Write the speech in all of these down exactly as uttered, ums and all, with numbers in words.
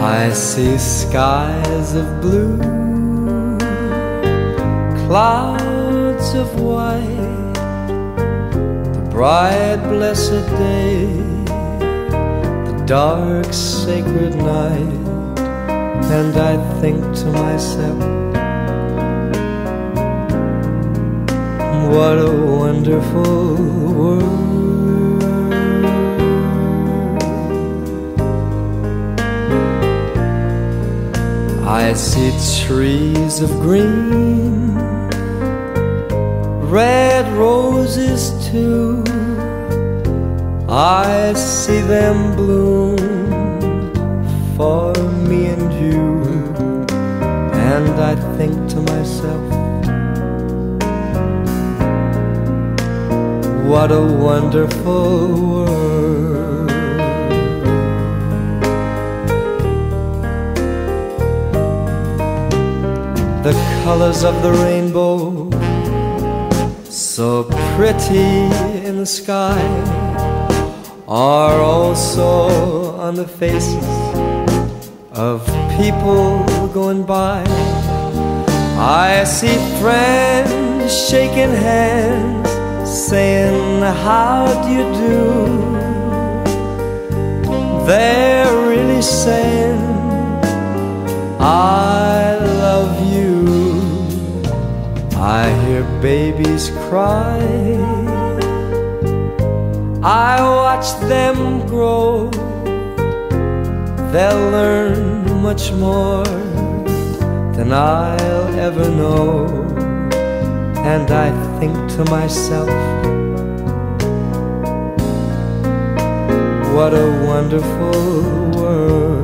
I see skies of blue, clouds of white, the bright blessed day, the dark sacred night, and I think to myself, what a wonderful world. I see trees of green, red roses too. I see them bloom for me and you, and I think to myself, what a wonderful world. The colors of the rainbow, so pretty in the sky, are also on the faces of people going by. I see friends shaking hands, saying, how do you do? They're really saying, I love you. I hear babies cry, I watch them grow. They'll learn much more than I'll ever know. And I think to myself, what a wonderful world.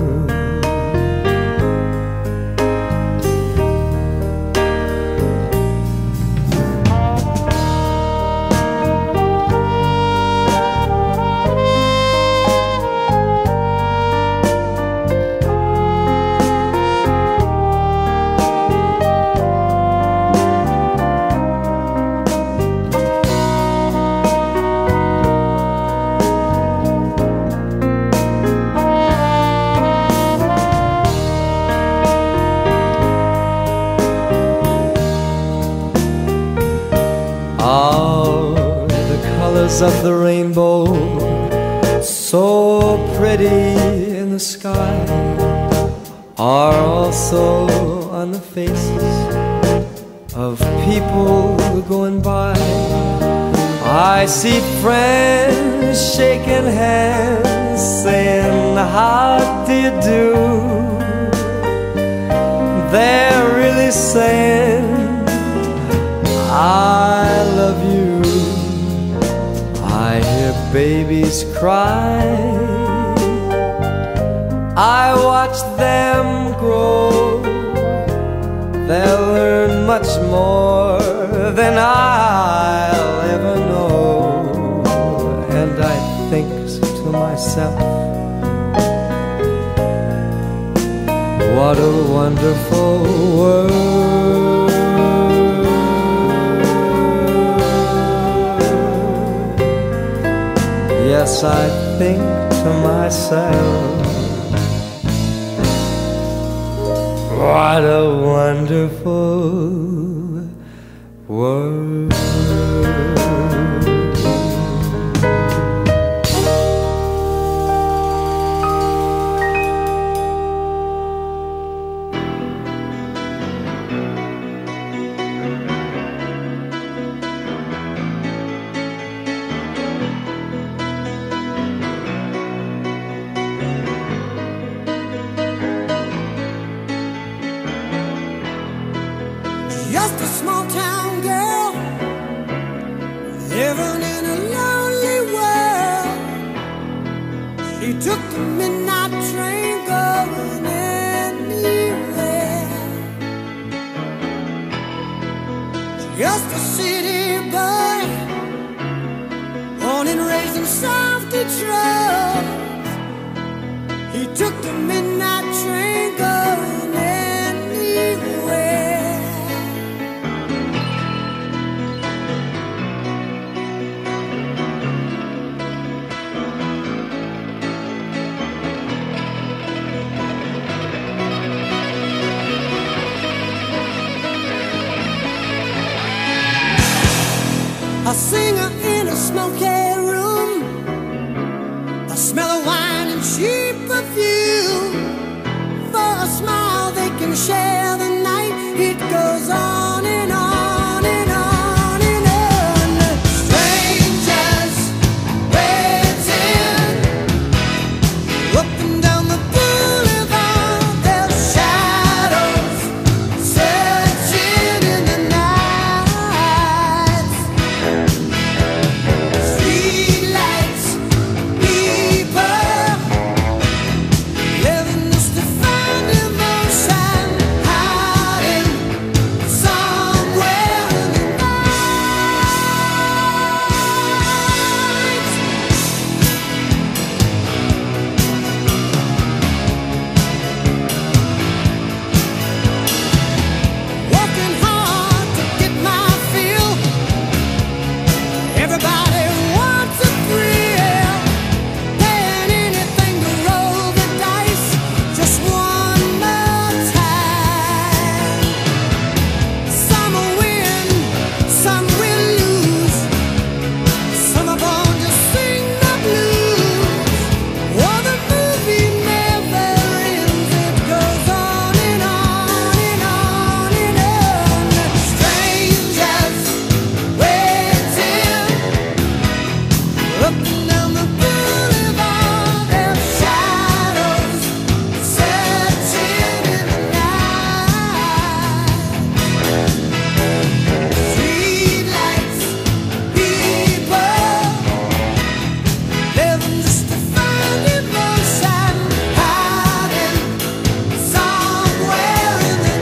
All the colors of the rainbow, so pretty in the sky, are also on the faces of people going by. I see friends shaking hands, saying, how do you do? They're really saying, I love you. I hear babies cry, I watch them grow. They'll learn much more than I'll ever know. And I think to myself, what a wonderful world. Yes, I think to myself, what a wonderful world. Just a small town girl living in a lonely world. She took the midnight train going anywhere. Just a city boy, born and raised in South Detroit. He took the midnight train going anywhere. a singer in a smoky room, the smell of wine and cheap perfume. For a smile they can share the night. It goes on and on and on and on. Strangers waiting up and down the boulevard, their shadows searching in the night. Streetlights, people living just to find emotion, hiding somewhere in the night. Working hard to get my fill. Everybody wants a thrill, paying anything to roll the dice just one more time. Some will win, some will lose, some are born to sing the blues. Oh, the movie never ends, it goes on and on and on and on. Strangers waiting up and down the boulevard, their shadows searching in the night. Streetlights, people living just to find emotion, hiding somewhere in the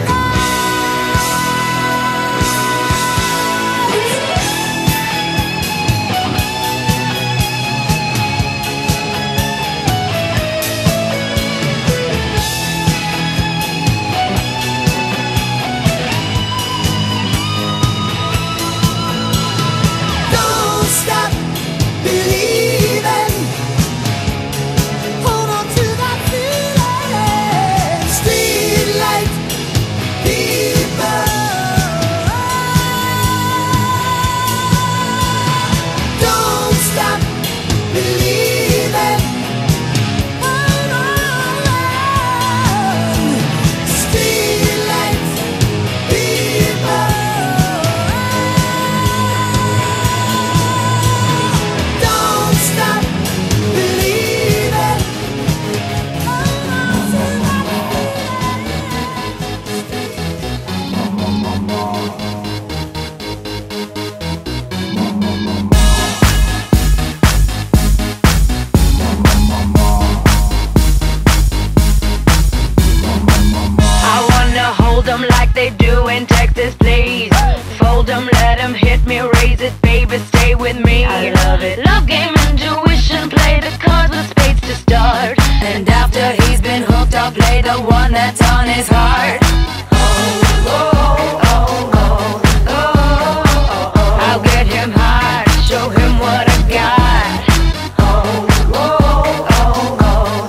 Don't stop believing. Hold on to that feeling. Streetlight people. Don't stop believing. Hold on. Streetlight people. Don't stop believing. Hold on to that I wanna hold 'em like they do in Texas, please. Fold 'em, let 'em hit me, raise it, baby, stay with me. I love it. Love game, intuition, play the cards with spades to start. And after he's been hooked, I'll play the one that's on his heart. Oh, oh, oh, oh, oh, oh. I'll get him high, show him what I got. Oh, oh, oh, oh,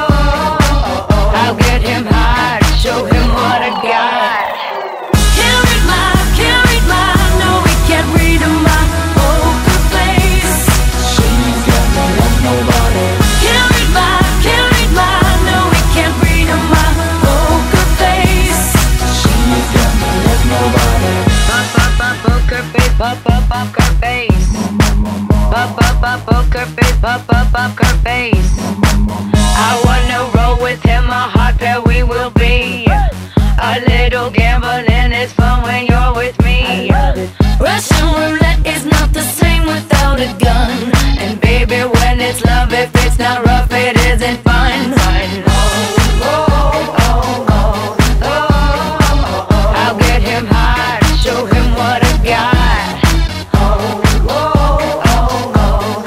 oh. I'll get him high, show him what I got. Can't read my, can't read my, no, we can't read my poker face. She's got no love, nobody. Can't read my, can't read my, no, we can't read my poker face. She's got no love, nobody. Pop, pop, pop, poker face, pop, pop, poker face. Pop, pop, pop, poker face, pop, pop, poker face. I wanna roll with him, a hot pair we will be. A little gambling is fun when you're with me. Russian roulette is not the same without a gun. And baby, when it's love, if it's not rough, it isn't fun. Oh, oh, oh, oh, oh, oh. I'll get him high, show him what I got. Oh, oh, oh, oh,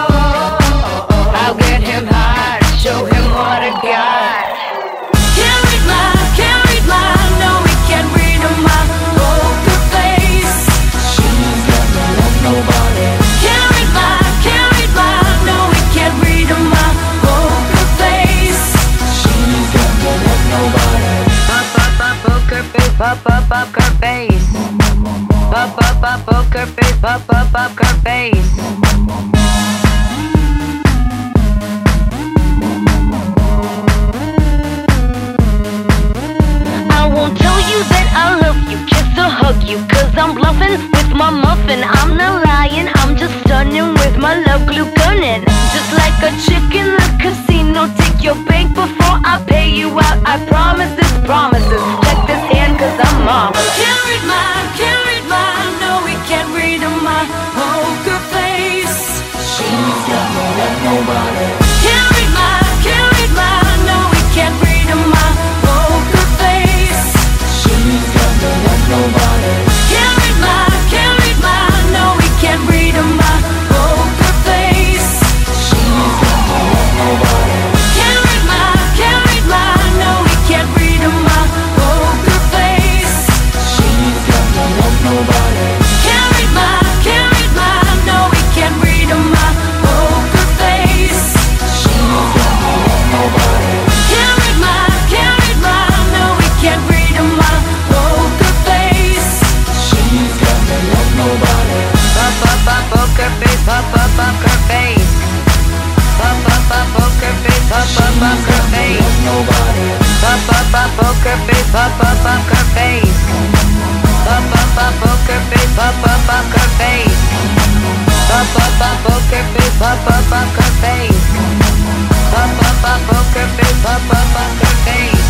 oh. I'll get him high, show him what I got. Can't read my, can't read my, no, we can't read my poker face. She's got no love, nobody. Can't read my, can't read my, no, we can't read my poker face. She's got no love, nobody. Pop, pop, pop, poker face, pop, pop, poker face. pop up up poker face, pop up up her face. I won't tell you that I love you, kiss or hug you, cause I'm bluffing with my muffin. I'm not lying, I'm just stunning with my love glue gunning. Just like a chick in the casino, take your bank before I pay you out. I promise this promises, check this hand cause I'm marvelous. Can't read mine, can't read mine, no we can't read my poker face. She's got no love, nobody. Can't read mine, can't read mine, no we can't read my poker face. She's got no love, nobody. Can't read mine, can't read mine, no we can't read my poker face. She's got no love, nobody. Can't read mine, can't read mine, no we can't read my poker face. She's got no love, nobody. Can't read mine, can't read mine, no we can't read my poker face. She's got no love, nobody. Can't read mine, can't read mine, no we can't read my poker face. She's got no love, nobody. Pop up up poker face, pop up up her face. Pop up up poker face, pop up up her face. Nobody. Pop up up poker face, pop up up her face. Pop up up poker face, pop up up her face. Pop up up poker face, pop up up her face. Pop up up poker face, pop up up her face.